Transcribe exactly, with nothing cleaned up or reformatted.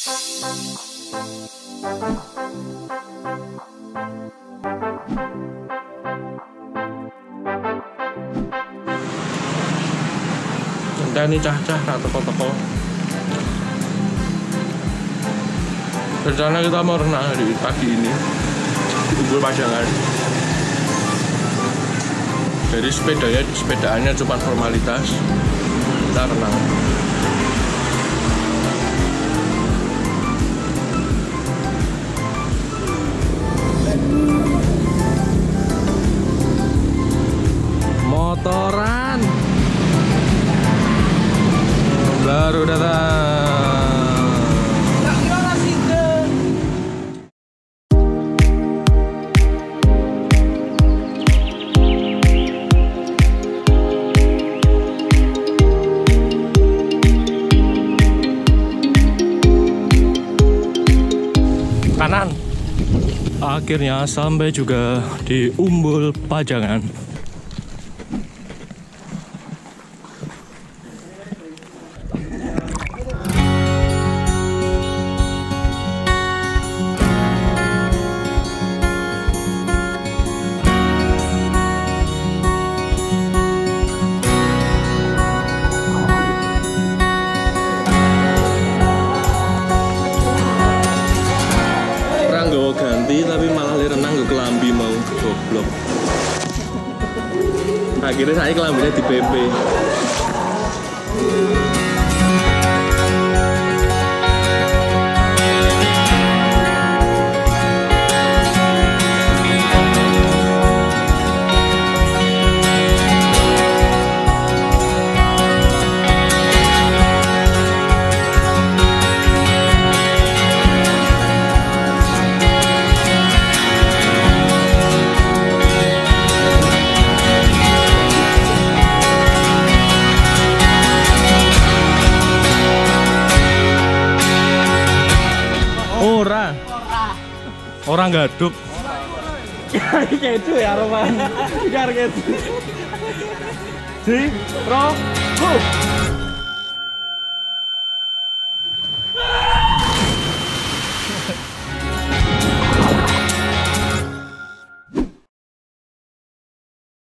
Entah ini cah-cah tak toko-toko. Rencana kita mau renang di pagi ini di Umbul Pajangan. Jadi sepedanya, sepedaannya cuma formalitas. Kita renang. Motoran baru datang. Kanan. Akhirnya sampai juga di Umbul Pajangan. Ganti tapi malah renang ke kelambi mau goblok. Akhirnya saya kelambinya di P P. Ora. Orang gaduk. Kayak itu ya Roman. Kayak gitu. Di, Bro.